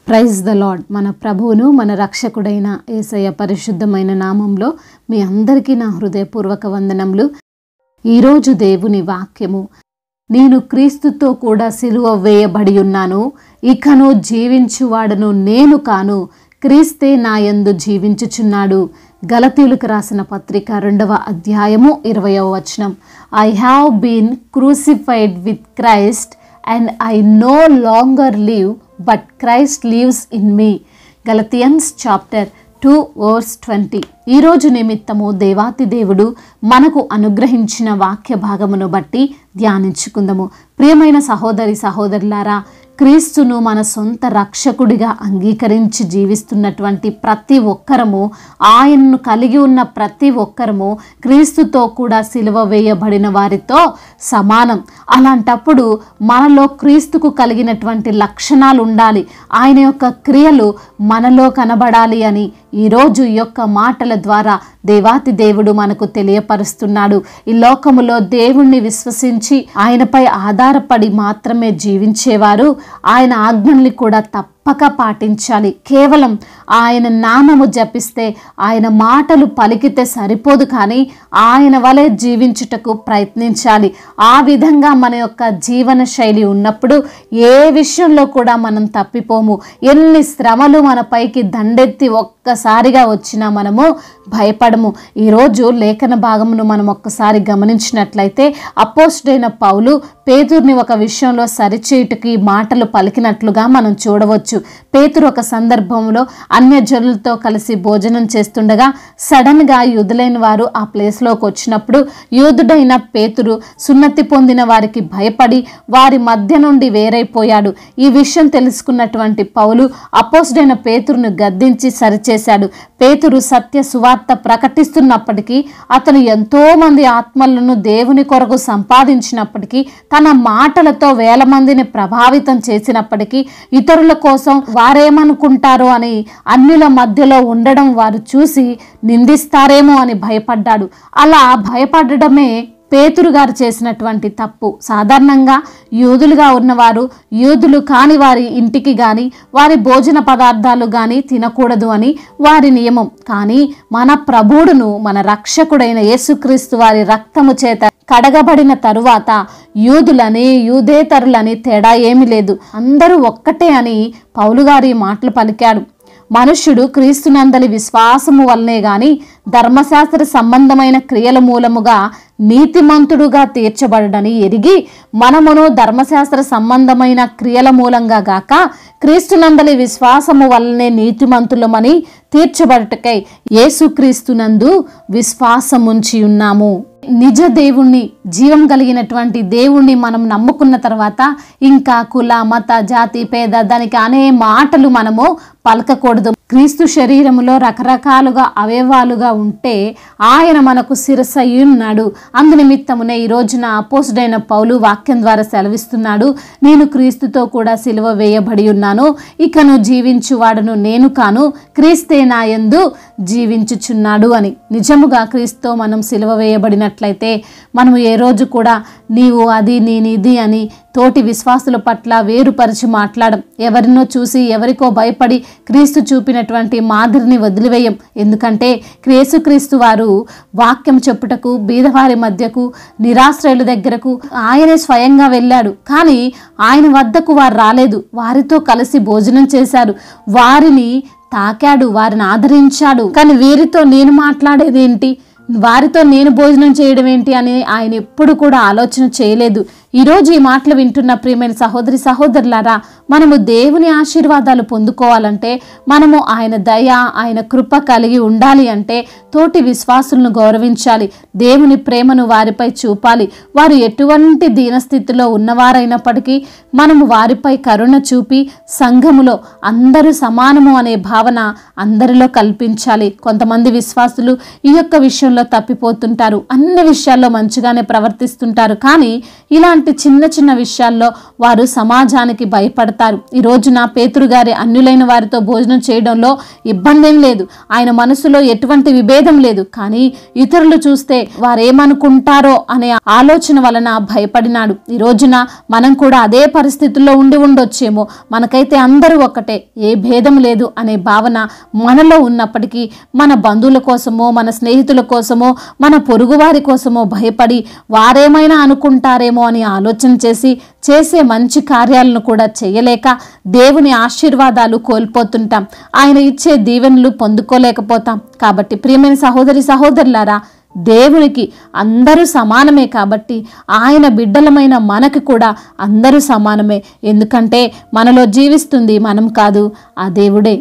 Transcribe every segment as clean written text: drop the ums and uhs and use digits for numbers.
Praise the lord. మన ప్రభువును మన రక్షకుడైన యేసయ్య పరిశుద్ధమైన నామంలో మీ అందరికీ నా హృదయపూర్వక వందనములు. ఈరోజు దేవుని వాక్యము, నేను క్రీస్తుతో కూడా సిలువ వేయబడి ఉన్నాను, ఇకను జీవించువాడను నేను కాను, క్రీస్తే నా యందు జీవించుచున్నాడు. గలతీయులకు రాసిన పత్రిక 2వ అధ్యాయము 20వ వచనం. I have been crucified with Christ and I no longer live but Christ lives in me. Galatians chapter 2 verse 20. ఈరోజు నిమిత్తము దేవాతి దేవుడు మనకు అనుగ్రహించిన వాక్య భాగమును బట్టి ధ్యానించుకుందాము. ప్రియమైన సహోదరి సహోదరులారా, క్రీస్తును మన సొంత రక్షకుడిగా అంగీకరించి జీవిస్తున్నటువంటి ప్రతి ఒక్కరము, ఆయనను కలిగి ఉన్న ప్రతి ఒక్కరము క్రీస్తుతో కూడా సిలువ వేయబడిన వారితో సమానం. అలాంటప్పుడు మనలో క్రీస్తుకు కలిగినటువంటి లక్షణాలు ఉండాలి, ఆయన యొక్క క్రియలు మనలో కనబడాలి అని ఈరోజు ఈ యొక్క మాటల ద్వారా దేవాతి దేవుడు మనకు తెలియపరుస్తున్నాడు. ఈ లోకములో దేవుణ్ణి విశ్వసించి ఆయనపై ఆధారపడి మాత్రమే జీవించేవారు ఆయన ఆజ్ఞల్ని కూడా తప్పక పాటించాలి. కేవలం ఆయన నామము జపిస్తే, ఆయన మాటలు పలికితే సరిపోదు, కానీ ఆయన వలె జీవించుటకు ప్రయత్నించాలి. ఆ విధంగా మన యొక్క జీవన శైలి ఉన్నప్పుడు ఏ విషయంలో కూడా మనం తప్పిపోము. ఎన్ని శ్రమలు మన పైకి దండెత్తి ఒక్కసారిగా వచ్చినా మనము భయపడము. ఈరోజు లేఖన భాగమును మనం ఒక్కసారి గమనించినట్లయితే, అపోస్తలుడైన పౌలు పేతురుని ఒక విషయంలో సరిచేయుటకి మాటలు పలికినట్లుగా మనం చూడవచ్చు. పేతురు ఒక సందర్భంలో అన్యజనులతో కలిసి భోజనం చేస్తుండగా సడన్గా యూదులైన వారు ఆ ప్లేస్లోకి వచ్చినప్పుడు యూదుడైన పేతురు సున్నతి పొందిన వారికి భయపడి వారి మధ్య నుండి వేరైపోయాడు. ఈ విషయం తెలుసుకున్నటువంటి పౌలు అపోస్తలుడైన పేతురును గద్దించి సరిచేశాడు. పేతురు సత్య సువార్త ప్రకటిస్తున్నప్పటికీ, అతను ఎంతో మంది ఆత్మలను దేవుని కొరకు సంపాదించినప్పటికీ, తన మాటలతో వేల మందిని ప్రభావితం చేసినప్పటికీ, ఇతరుల కోసం వారేమనుకుంటారో అని అన్యుల మధ్యలో ఉండడం వారు చూసి నిందిస్తారేమో అని భయపడ్డాడు. అలా భయపడడమే పేతురు గారు చేసినటువంటి తప్పు. సాధారణంగా యూదులుగా ఉన్నవారు యూదులు కాని వారి ఇంటికి కానీ వారి భోజన పదార్థాలు కానీ తినకూడదు అని వారి నియమం. కానీ మన ప్రభువును, మన రక్షకుడైన యేసుక్రీస్తు వారి రక్తము చేత కడగబడిన తరువాత యూదులని యూదేతరులని తేడా ఏమీ లేదు, అందరూ ఒక్కటే అని పౌలు గారి మాటలు పలికాడు. మనుష్యుడు క్రీస్తునందలి విశ్వాసము వల్లనే గాని ధర్మశాస్త్ర సంబంధమైన క్రియల మూలముగా నీతిమంతుడుగా తీర్చబడని ఎరిగి, మనమును ధర్మశాస్త్ర సంబంధమైన క్రియల మూలంగా గాక క్రీస్తునందలి విశ్వాసము వల్లనే నీతిమంతులమని తీర్చబడుటకై యేసుక్రీస్తునందు విశ్వాసముంచి ఉన్నాము. నిజ దేవుణ్ణి, జీవం కలిగినటువంటి దేవుణ్ణి మనం నమ్ముకున్న తర్వాత ఇంకా కుల మత జాతి పేద దానికి అనే మాటలు మనము పలకకూడదు. క్రీస్తు శరీరములో రకరకాలుగా అవయవాలుగా ఉంటే ఆయన మనకు శిరస్సై ఉన్నాడు. అందునిమిత్తమునే ఈ రోజున అపోస్తలుడైన పౌలు వాక్యం ద్వారా సెలవిస్తున్నాడు, నేను క్రీస్తుతో కూడా సిలువ వేయబడి ఉన్నాను, ఇకను జీవించువాడను నేను కాను, క్రీస్తే నా యందు జీవించుచున్నాడు అని. నిజముగా క్రీస్తుతో మనం సిలువ వేయబడినట్లయితే మనము ఏ రోజు కూడా నీవు అది నేను ఇది అని తోటి విశ్వాసుల పట్ల వేరుపరిచి మాట్లాడం. ఎవరినో చూసి ఎవరికో భయపడి క్రీస్తు చూపినటువంటి మాదిరిని వదిలివేయం. ఎందుకంటే యేసుక్రీస్తు వారు వాక్యం చెప్పుటకు బీదవారి మధ్యకు నిరాశ్రయుల దగ్గరకు ఆయనే స్వయంగా వెళ్ళాడు. కానీ ఆయన వద్దకు వారు రాలేదు, వారితో కలిసి భోజనం చేశారు, వారిని తాకాడు, వారిని ఆదరించాడు. కానీ వీరితో నేను మాట్లాడేది ఏంటి, వారితో నేను భోజనం చేయడం ఏంటి అని ఆయన ఎప్పుడు కూడా ఆలోచన చేయలేదు. ఈరోజు ఈ మాటలు వింటున్న ప్రియమైన సహోదరి సహోదరులారా, మనము దేవుని ఆశీర్వాదాలు పొందుకోవాలంటే, మనము ఆయన దయ ఆయన కృప కలిగి ఉండాలి అంటే తోటి విశ్వాసులను గౌరవించాలి, దేవుని ప్రేమను వారిపై చూపాలి. వారు ఎటువంటి దీనస్థితిలో ఉన్నవారైనప్పటికీ మనము వారిపై కరుణ చూపి సంఘములో అందరూ సమానము అనే భావన అందరిలో కల్పించాలి. కొంతమంది విశ్వాసులు ఈ యొక్క విషయంలో తప్పిపోతుంటారు, అన్ని విషయాల్లో మంచిగానే ప్రవర్తిస్తుంటారు, కానీ ఇలాంటి ఇలాంటి చిన్న చిన్న విషయాల్లో వారు సమాజానికి భయపడతారు. ఈ రోజున పేతురు గారి అన్యులైన వారితో భోజనం చేయడంలో ఇబ్బంది ఏం లేదు, ఆయన మనసులో ఎటువంటి విభేదం లేదు. కానీ ఇతరులు చూస్తే వారేమనుకుంటారో అనే ఆలోచన వలన భయపడినాడు. ఈ రోజున మనం కూడా అదే పరిస్థితుల్లో ఉండి ఉండొచ్చేమో. మనకైతే అందరూ ఒక్కటే, ఏ భేదం లేదు అనే భావన మనలో ఉన్నప్పటికీ మన బంధువుల కోసమో, మన స్నేహితుల కోసమో, మన పొరుగువారి కోసమో భయపడి వారేమైనా అనుకుంటారేమో అని ఆలోచన చేసే మంచి కార్యాలను కూడా చేయలేక దేవుని ఆశీర్వాదాలు కోల్పోతుంటాం. ఆయన ఇచ్చే దీవెనలు పొందుకోలేకపోతాం. కాబట్టి ప్రియమైన సహోదరి సహోదరులారా, దేవునికి అందరూ సమానమే. కాబట్టి ఆయన బిడ్డలమైన మనకు కూడా అందరూ సమానమే. ఎందుకంటే మనలో జీవిస్తుంది మనం కాదు, ఆ దేవుడే.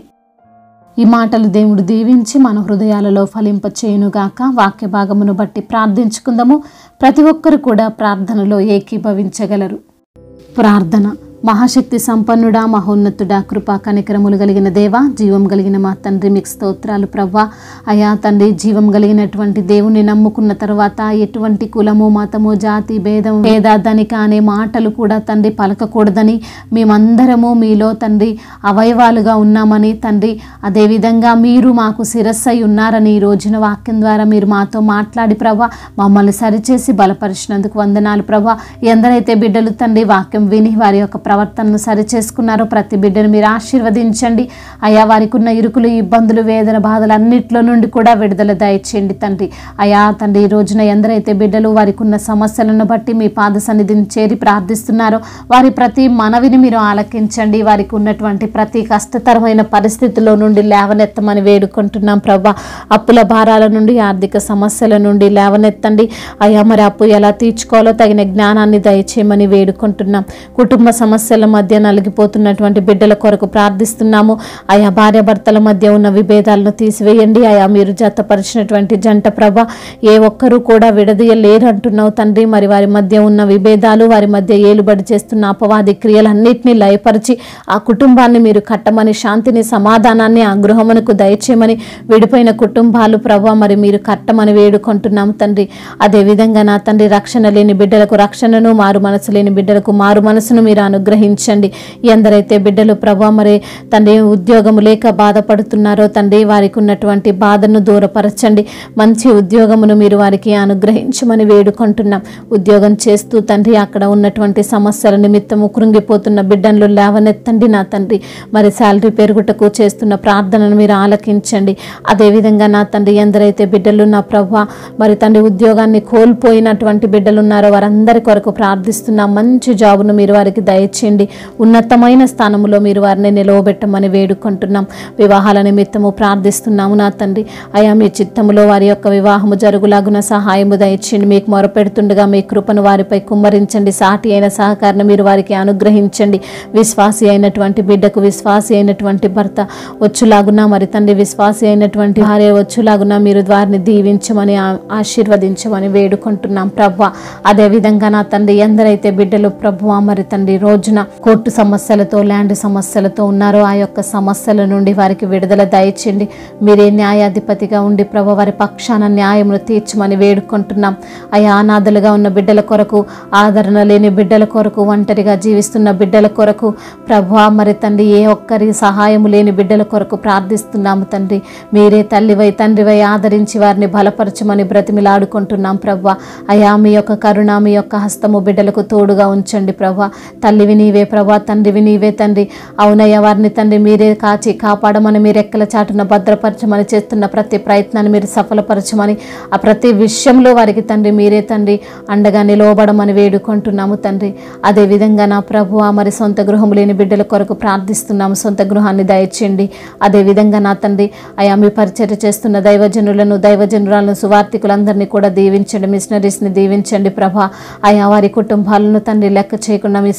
ఈ మాటలు దేవుడు దీవించి మన హృదయాలలో ఫలింపచేయునుగాక. వాక్య భాగమును బట్టి ప్రార్థించుకుందాము. ప్రతి ఒక్కరు కూడా ప్రార్థనలో ఏకీభవించగలరు. ప్రార్థన. మహాశక్తి సంపన్నుడా, మహోన్నతుడా, కృపా కనికరములు కలిగిన దేవా, జీవం కలిగిన మా తండ్రి, మీకు స్తోత్రాలు ప్రవ్వా. అయా తండ్రి, జీవం కలిగినటువంటి దేవుని నమ్ముకున్న తర్వాత ఎటువంటి కులము, మతము, జాతి భేదం, పేద ధనిక అనే మాటలు కూడా తండ్రి పలకకూడదని, మేమందరము మీలో తండ్రి అవయవాలుగా ఉన్నామని తండ్రి, అదేవిధంగా మీరు మాకు శిరస్సై ఉన్నారని ఈ రోజున వాక్యం ద్వారా మీరు మాతో మాట్లాడి ప్రవ్వా మమ్మల్ని సరిచేసి బలపరిచినందుకు వందనాలు ప్రవ్వా. ఎందరైతే బిడ్డలు తండ్రి వాక్యం విని వారి యొక్క ప్రవర్తనను సరిచేసుకున్నారో ప్రతి బిడ్డను మీరు ఆశీర్వదించండి. అయా వారికి ఉన్న ఇరుకులు, ఇబ్బందులు, వేదన, బాధలు అన్నిట్లో నుండి కూడా విడుదల దయచేయండి తండ్రి. అయా తండ్రి, ఈ రోజున ఎందరైతే బిడ్డలు వారికి ఉన్న సమస్యలను బట్టి మీ పాద సన్నిధిని చేరి ప్రార్థిస్తున్నారో వారి ప్రతి మనవిని మీరు ఆలకించండి. వారికి ఉన్నటువంటి ప్రతి కష్టతరమైన పరిస్థితుల్లో నుండి లేవనెత్తమని వేడుకుంటున్నాం ప్రభా. అప్పుల భారాల నుండి, ఆర్థిక సమస్యల నుండి లేవనెత్తండి. అయా మరి అప్పు ఎలా తీర్చుకోవాలో తగిన జ్ఞానాన్ని దయచేయమని వేడుకుంటున్నాం. కుటుంబ సమస్యల మధ్య నలిగిపోతున్నటువంటి బిడ్డల కొరకు ప్రార్థిస్తున్నాము. ఆయా భార్యాభర్తల మధ్య ఉన్న విభేదాలను తీసివేయండి. ఆయా మీరు జతపరిచినటువంటి జంట ప్రభ ఏ ఒక్కరూ కూడా విడదీయలేరు అంటున్నావు తండ్రి. మరి వారి మధ్య ఉన్న విభేదాలు, వారి మధ్య ఏలుబడి చేస్తున్న అపవాది క్రియలన్నింటినీ లయపరిచి ఆ కుటుంబాన్ని మీరు కట్టమని, శాంతిని, సమాధానాన్ని ఆ గృహమునకు దయచేయమని, విడిపోయిన కుటుంబాలు ప్రభ మరి మీరు కట్టమని వేడుకుంటున్నాము తండ్రి. అదేవిధంగా నా తండ్రి, రక్షణ లేని బిడ్డలకు రక్షణను, మారు మనసు లేని బిడ్డలకు మారు మనసును మీరు అనుగ్రహించండి. ఎందరైతే బిడ్డలు ప్రభా మరి తండ్రి ఉద్యోగము లేక బాధపడుతున్నారో తండ్రి, వారికి ఉన్నటువంటి బాధను దూరపరచండి. మంచి ఉద్యోగమును మీరు వారికి అనుగ్రహించమని వేడుకుంటున్నాం. ఉద్యోగం చేస్తూ తండ్రి అక్కడ ఉన్నటువంటి సమస్యల నిమిత్తము కృంగిపోతున్న బిడ్డలు లేవనెత్తండి నా తండ్రి. మరి శాలరీ పెరుగుటకు చేస్తున్న ప్రార్థనను మీరు ఆలకించండి. అదేవిధంగా నా తండ్రి, ఎందరైతే బిడ్డలు నా ప్రభా మరి తండ్రి ఉద్యోగాన్ని కోల్పోయినటువంటి బిడ్డలు ఉన్నారో వారందరి కొరకు ప్రార్థిస్తున్నాం. మంచి జాబును మీరు వారికి దయచేయండి. ఉన్నతమైన స్థానంలో మీరు వారిని నిలవబెట్టమని వేడుకుంటున్నాం. వివాహాల నిమిత్తము ప్రార్థిస్తున్నాము నా తండ్రి. అయా మీ చిత్తములో వారి యొక్క వివాహము జరుగులాగున సహాయము దయచేయండి. మీకు మొరపెడుతుండగా మీ కృపను వారిపై కుమ్మరించండి. సాటి అయిన సహకారాన్ని మీరు వారికి అనుగ్రహించండి. విశ్వాసి అయినటువంటి బిడ్డకు విశ్వాసి అయినటువంటి భర్త వచ్చులాగున, మరి తండ్రి విశ్వాసి అయినటువంటి భార్య వచ్చులాగున మీరు వారిని దీవించమని, ఆశీర్వదించమని వేడుకుంటున్నాం ప్రభా. అదేవిధంగా నా తండ్రి, ఎందరైతే బిడ్డలు ప్రభువా మరి తండ్రి రోజున కోర్టు సమస్యలతో, ల్యాండ్ సమస్యలతో ఉన్నారో ఆ యొక్క సమస్యల నుండి వారికి విడుదల దయచేయండి. మీరే న్యాయాధిపతిగా ఉండి ప్రభు వారి పక్షాన న్యాయమును తీర్చమని వేడుకుంటున్నాం. అయా అనాథలుగా ఉన్న బిడ్డల కొరకు, ఆదరణ లేని బిడ్డల కొరకు, ఒంటరిగా జీవిస్తున్న బిడ్డల కొరకు ప్రభువా మరి తండ్రి ఏ ఒక్కరి సహాయము లేని బిడ్డల కొరకు ప్రార్థిస్తున్నాము తండ్రి. మీరే తల్లివై తండ్రివై ఆదరించి వారిని బలపరచమని బ్రతిమిలాడుకుంటున్నాం ప్రభువా. అయా మీ యొక్క కరుణ, మీ యొక్క హస్తము బిడ్డలకు తోడుగా ఉంచండి ప్రభా. తల్లివి నీవే ప్రభా, తండ్రివి నీవే తండ్రి. అవునయ్య వారిని తండ్రి మీరే కాచి కాపాడమని, మీరు ఎక్కల చాటున భద్రపరచమని, చేస్తున్న ప్రతి ప్రయత్నాన్ని మీరు సఫలపరచమని, ఆ ప్రతి విషయంలో వారికి తండ్రి మీరే తండ్రి అండగా నిలవబడమని వేడుకుంటున్నాము తండ్రి. అదేవిధంగా నా ప్రభువా మరి సొంత గృహం లేని బిడ్డల కొరకు ప్రార్థిస్తున్నాము. సొంత గృహాన్ని దయచేయండి. అదేవిధంగా నా తండ్రి అయా మీ పరిచర్య చేస్తున్న దైవజనులను, దైవజనురాలను, సువార్థికులందరినీ కూడా దీవించండి. మిషనరీస్ని దీవించండి ప్రభా. అయా వారి కుటుంబాలను తండ్రి లెక్క చేయకుండా మీ సువార్త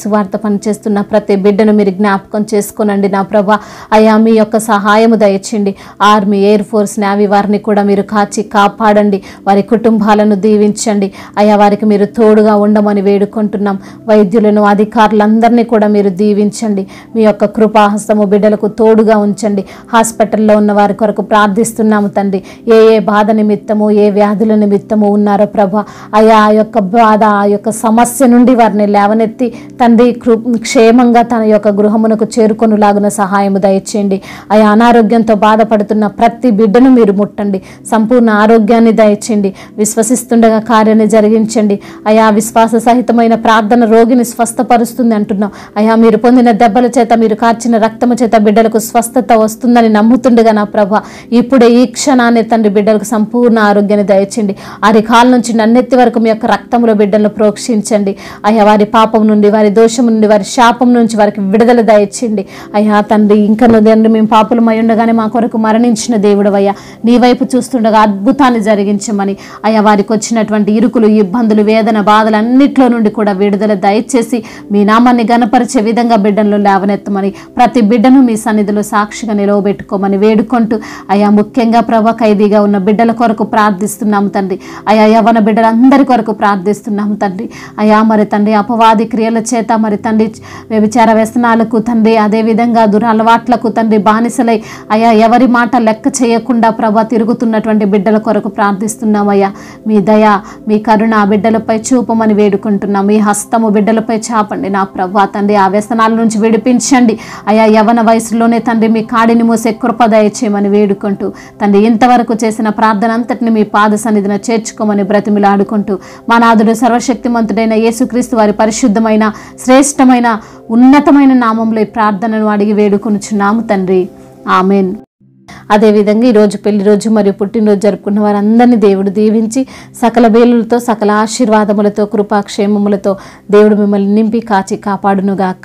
పనిచేస్తున్న ప్రతి బిడ్డను మీరు జ్ఞాపకం చేసుకోనండి నా ప్రభా. అయా మీ యొక్క సహాయము దయచేయండి. ఆర్మీ, ఎయిర్ ఫోర్స్, నేవీ వారిని కూడా మీరు కాచి కాపాడండి. వారి కుటుంబాలను దీవించండి. అయా వారికి మీరు తోడుగా ఉండమని వేడుకుంటున్నాం. వైద్యులను, అధికారులందరినీ కూడా మీరు దీవించండి. మీ యొక్క కృపాహస్తము బిడ్డలకు తోడుగా ఉంచండి. హాస్పిటల్లో ఉన్న వారి కొరకు ప్రార్థిస్తున్నాము తండ్రి. ఏ ఏ బాధ నిమిత్తము, ఏ వ్యాధుల నిమిత్తము ఉన్నారో ప్రభా, అయా ఆ యొక్క బాధ, ఆ యొక్క సమస్య నుండి వారిని లేవనెత్తి తండ్రి క్షేమంగా తన యొక్క గృహమునకు చేరుకొనులాగున సహాయము దయచేయండి. అయా అనారోగ్యంతో బాధపడుతున్న ప్రతి బిడ్డను మీరు ముట్టండి. సంపూర్ణ ఆరోగ్యాన్ని దయచేయండి. విశ్వసిస్తుండగా కార్యాన్ని జరిగించండి. అయా విశ్వాస సహితమైన ప్రార్థన రోగిని స్వస్థపరుస్తుంది అంటున్నాం. అయా మీరు పొందిన దెబ్బల చేత, మీరు కార్చిన రక్తము చేత బిడ్డలకు స్వస్థత వస్తుందని నమ్ముతుండగా నా ప్రభా, ఇప్పుడే ఈ క్షణాన్ని తండ్రి బిడ్డలకు సంపూర్ణ ఆరోగ్యాన్ని దయచేయండి. అరికాల నుంచి నన్నెత్తి వరకు మీ యొక్క రక్తంలో బిడ్డలను ప్రోక్షించండి. అయ్యా వారి పాపం నుండి, వారి దోషం నుండి, వారి శాపం నుంచి వారికి విడుదల దయచేయండి. అయ్యా తండ్రి ఇంకా తండ్రి మేము పాపులమై ఉండగానే మా కొరకు మరణించిన దేవుడు అయ్యా, నీ వైపు చూస్తుండగా అద్భుతాన్ని జరిగించమని, అయ్యా వారికి వచ్చినటువంటి ఇరుకులు, ఇబ్బందులు, వేదన, బాధలు అన్నిట్లో నుండి కూడా విడుదల దయచేసి మీ నామాన్ని గణపరిచే విధంగా బిడ్డలను లేవనెత్తమని, ప్రతి బిడ్డను మీ సన్నిధిలో సాక్షిగా నిలవబెట్టుకోమని వేడుకుంటూ, అయా ముఖ్యంగా ప్రభా ఖైదీగా ఉన్న బిడ్డల కొరకు ప్రార్థిస్తున్నాము తండ్రి. అయా యవ్వన బిడ్డలందరి కొరకు ప్రార్థిస్తున్నాము తండ్రి. అయా మరి తండ్రి అపవాది క్రియల చేత మరి తండ్రి వ్యభిచార వ్యసనాలకు తండ్రి, అదేవిధంగా దురలవాట్లకు తండ్రి బానిసలై అయా ఎవరి మాట లెక్క చేయకుండా ప్రభా తిరుగుతున్నటువంటి బిడ్డల కొరకు ప్రార్థిస్తున్నామయ్యా. మీ దయ, మీ కరుణ ఆ బిడ్డలపై చూపమని వేడుకుంటున్నాం. మీ హస్తము బిడ్డలపై చాపండి నా ప్రభా తండ్రి. ఆ వ్యసనాల నుంచి విడిపించండి. అయా యవ్వన వయసులోనే తండ్రి మీ కాడిని మోసే కృప దయచేయమని వేడుకుంటూ తండ్రి ఇంతవరకు చేసిన ప్రార్థన అంతటిని మీ పాద సన్నిధిన చేర్చుకోమని బ్రతిమిలాడుకుంటూ మా నాథుడు సర్వశక్తిమంతుడైన యేసుక్రీస్తు వారి పరిశుద్ధమైన, శ్రేష్టమైన, ఉన్నతమైన నామంలో ఈ ప్రార్థనను అడిగి వేడుకొనుచున్నాము తండ్రి. ఆమెన్. అదేవిధంగా ఈరోజు పెళ్లి రోజు మరియు పుట్టినరోజు జరుపుకున్న వారందరినీ దేవుడు దీవించి సకల వేలులతో, సకల ఆశీర్వాదములతో, కృపాక్షేమములతో దేవుడు మిమ్మల్ని నింపి కాచి కాపాడునుగాక.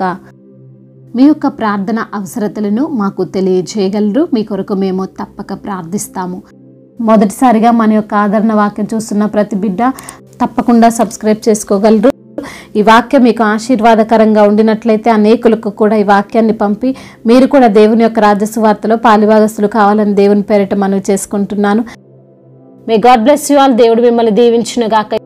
మీ యొక్క ప్రార్థన అవసరతలను మాకు తెలియజేయగలరు. మీ కొరకు మేము తప్పక ప్రార్థిస్తాము. మొదటిసారిగా మన యొక్క ఆదరణ వాక్యం చూస్తున్న ప్రతి బిడ్డ తప్పకుండా సబ్స్క్రైబ్ చేసుకోగలరు. ఈ వాక్యం మీకు ఆశీర్వాదకరంగా ఉండినట్లయితే అనేకులకు కూడా ఈ వాక్యాన్ని పంపి మీరు కూడా దేవుని యొక్క రాజ్య సువార్తలో పాలిభాగస్తులు కావాలని దేవుని పేరిట మనవి చేసుకుంటున్నాను. May God bless you all. దేవుడు మిమ్మల్ని దీవించును గాక.